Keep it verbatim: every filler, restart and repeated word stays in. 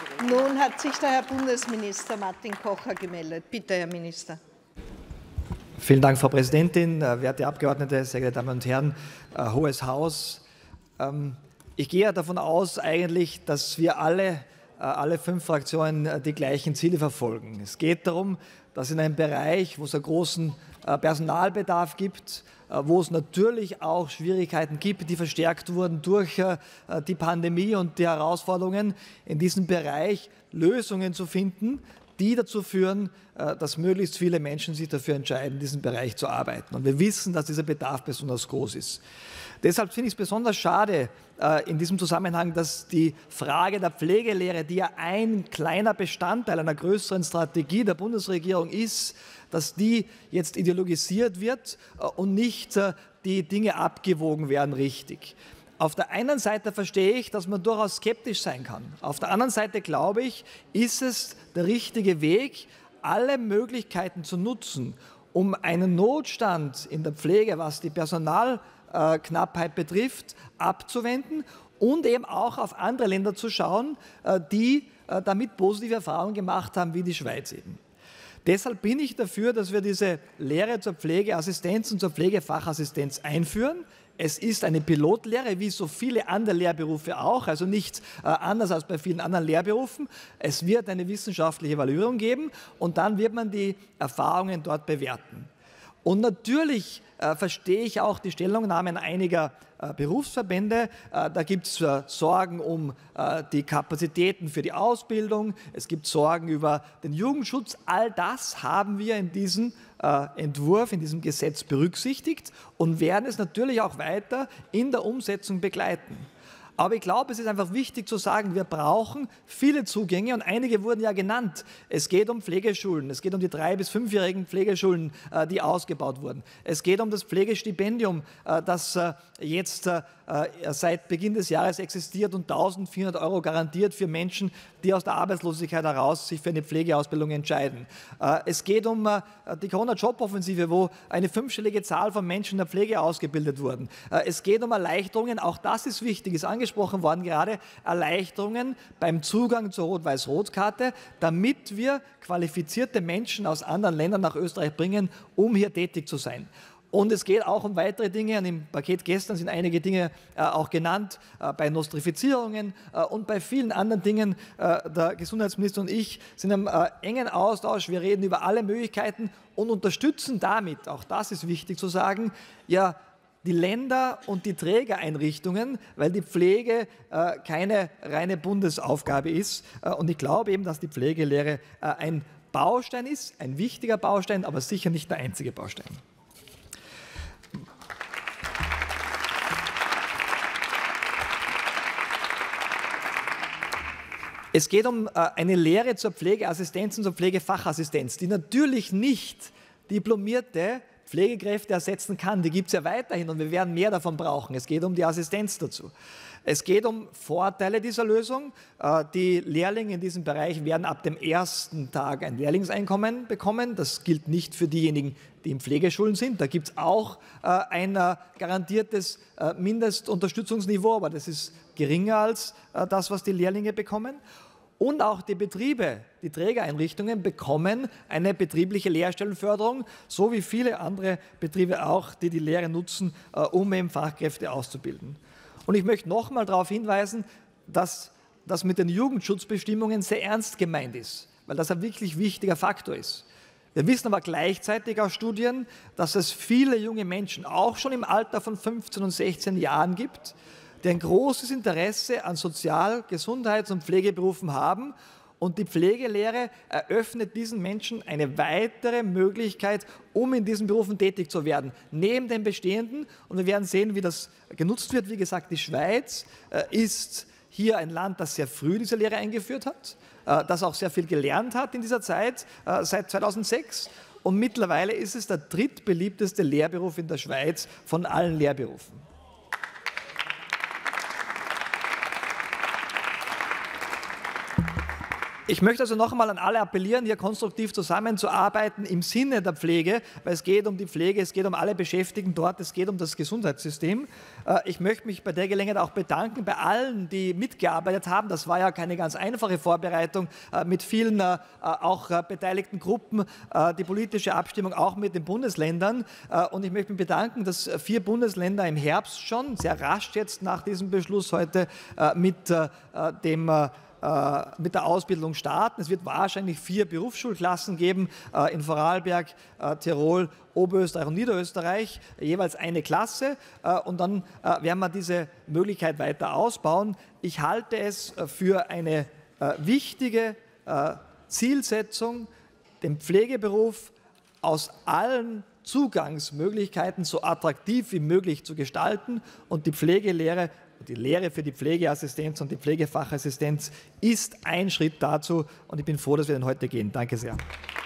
Nun hat sich der Herr Bundesminister Martin Kocher gemeldet. Bitte, Herr Minister. Vielen Dank, Frau Präsidentin, werte Abgeordnete, sehr geehrte Damen und Herren, äh, Hohes Haus. Ähm, ich gehe ja davon aus, eigentlich, dass wir alle, äh, alle fünf Fraktionen äh, die gleichen Ziele verfolgen. Es geht darum, dass in einem Bereich, wo es einen großen äh, Personalbedarf gibt, äh, wo es natürlich auch Schwierigkeiten gibt, die verstärkt wurden durch äh, die Pandemie und die Herausforderungen, in diesem Bereich Lösungen zu finden, die dazu führen, dass möglichst viele Menschen sich dafür entscheiden, in diesem Bereich zu arbeiten. Und wir wissen, dass dieser Bedarf besonders groß ist. Deshalb finde ich es besonders schade in diesem Zusammenhang, dass die Frage der Pflegelehre, die ja ein kleiner Bestandteil einer größeren Strategie der Bundesregierung ist, dass die jetzt ideologisiert wird und nicht die Dinge abgewogen werden richtig. Auf der einen Seite verstehe ich, dass man durchaus skeptisch sein kann. Auf der anderen Seite glaube ich, ist es der richtige Weg, alle Möglichkeiten zu nutzen, um einen Notstand in der Pflege, was die Personalknappheit betrifft, abzuwenden und eben auch auf andere Länder zu schauen, die damit positive Erfahrungen gemacht haben, wie die Schweiz eben. Deshalb bin ich dafür, dass wir diese Lehre zur Pflegeassistenz und zur Pflegefachassistenz einführen. Es ist eine Pilotlehre, wie so viele andere Lehrberufe auch, also nicht äh, anders als bei vielen anderen Lehrberufen. Es wird eine wissenschaftliche Evaluierung geben und dann wird man die Erfahrungen dort bewerten. Und natürlich äh, verstehe ich auch die Stellungnahmen einiger äh, Berufsverbände. Äh, da gibt es äh, Sorgen um äh, die Kapazitäten für die Ausbildung, es gibt Sorgen über den Jugendschutz. All das haben wir in diesem äh, Entwurf, in diesem Gesetz berücksichtigt und werden es natürlich auch weiter in der Umsetzung begleiten. Aber ich glaube, es ist einfach wichtig zu sagen, wir brauchen viele Zugänge und einige wurden ja genannt. Es geht um Pflegeschulen, es geht um die drei- bis fünfjährigen Pflegeschulen, die ausgebaut wurden. Es geht um das Pflegestipendium, das jetzt seit Beginn des Jahres existiert und eintausendvierhundert Euro garantiert für Menschen, die aus der Arbeitslosigkeit heraus sich für eine Pflegeausbildung entscheiden. Es geht um die Corona-Job-Offensive, wo eine fünfstellige Zahl von Menschen in der Pflege ausgebildet wurden. Es geht um Erleichterungen, auch das ist wichtig, ist angesprochen worden gerade, Erleichterungen beim Zugang zur Rot-Weiß-Rot-Karte, damit wir qualifizierte Menschen aus anderen Ländern nach Österreich bringen, um hier tätig zu sein. Und es geht auch um weitere Dinge. Und im Paket gestern sind einige Dinge äh, auch genannt, äh, bei Nostrifizierungen äh, und bei vielen anderen Dingen. Äh, der Gesundheitsminister und ich sind im äh, engen Austausch. Wir reden über alle Möglichkeiten und unterstützen damit, auch das ist wichtig zu sagen, ja, die Länder und die Trägereinrichtungen, weil die Pflege äh, keine reine Bundesaufgabe ist. Äh, und ich glaube eben, dass die Pflegelehre äh, ein Baustein ist, ein wichtiger Baustein, aber sicher nicht der einzige Baustein. Es geht um äh, eine Lehre zur Pflegeassistenz und zur Pflegefachassistenz, die natürlich nicht diplomierte Pflegekräfte ersetzen kann. Die gibt es ja weiterhin und wir werden mehr davon brauchen. Es geht um die Assistenz dazu. Es geht um Vorteile dieser Lösung. Äh, die Lehrlinge in diesem Bereich werden ab dem ersten Tag ein Lehrlingseinkommen bekommen. Das gilt nicht für diejenigen, die in Pflegeschulen sind. Da gibt es auch äh, ein äh, garantiertes äh, Mindestunterstützungsniveau, aber das ist geringer als äh, das, was die Lehrlinge bekommen. Und auch die Betriebe, die Trägereinrichtungen bekommen eine betriebliche Lehrstellenförderung, so wie viele andere Betriebe auch, die die Lehre nutzen, äh, um eben Fachkräfte auszubilden. Und ich möchte noch einmal darauf hinweisen, dass das mit den Jugendschutzbestimmungen sehr ernst gemeint ist, weil das ein wirklich wichtiger Faktor ist. Wir wissen aber gleichzeitig aus Studien, dass es viele junge Menschen, auch schon im Alter von fünfzehn und sechzehn Jahren gibt, die ein großes Interesse an Sozial-, Gesundheits- und Pflegeberufen haben. Und die Pflegelehre eröffnet diesen Menschen eine weitere Möglichkeit, um in diesen Berufen tätig zu werden, neben den bestehenden. Und wir werden sehen, wie das genutzt wird. Wie gesagt, die Schweiz ist hier ein Land, das sehr früh diese Lehre eingeführt hat, das auch sehr viel gelernt hat in dieser Zeit, seit zweitausendsechs. Und mittlerweile ist es der drittbeliebteste Lehrberuf in der Schweiz von allen Lehrberufen. Ich möchte also noch einmal an alle appellieren, hier konstruktiv zusammenzuarbeiten im Sinne der Pflege, weil es geht um die Pflege, es geht um alle Beschäftigten dort, es geht um das Gesundheitssystem. Ich möchte mich bei der Gelegenheit auch bedanken bei allen, die mitgearbeitet haben. Das war ja keine ganz einfache Vorbereitung mit vielen auch beteiligten Gruppen, die politische Abstimmung auch mit den Bundesländern. Und ich möchte mich bedanken, dass vier Bundesländer im Herbst schon, sehr rasch jetzt nach diesem Beschluss heute, mit dem mit der Ausbildung starten. Es wird wahrscheinlich vier Berufsschulklassen geben in Vorarlberg, Tirol, Oberösterreich und Niederösterreich, jeweils eine Klasse. Und dann werden wir diese Möglichkeit weiter ausbauen. Ich halte es für eine wichtige Zielsetzung, den Pflegeberuf aus allen Zugangsmöglichkeiten so attraktiv wie möglich zu gestalten und die Pflegelehre Die Lehre für die Pflegeassistenz und die Pflegefachassistenz ist ein Schritt dazu und ich bin froh, dass wir den heute gehen. Danke sehr.